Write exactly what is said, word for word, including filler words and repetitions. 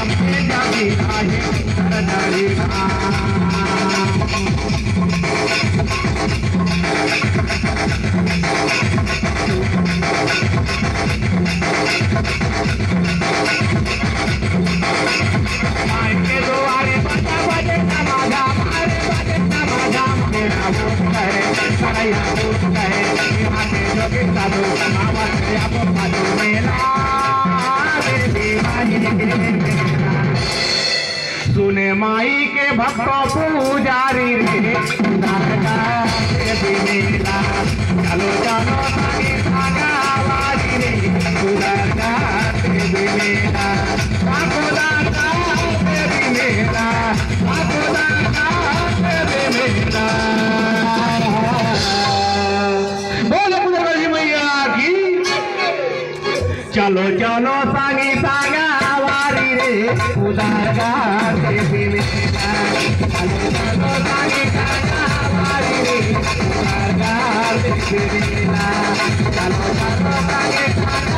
आमचे जागी आहे सरदारी मायके द्वारे बजा बजे नमाजा मारे बजे नमाजा मेरा वोट करे सराया वोट करे यहाँ के जोगी साधु आवाज आपो साधु मेरा सुने माई के भक्तों पुजारी रे मेला चलो चलो सागे सागा आवाजी रे मेला चलो चलो सांगी सांगा वारी रे उदारगा देवी मेला चलो चलो सांगी सांगा वारी रे उदारगा देवी मेला चलो चलो सांगी सांगा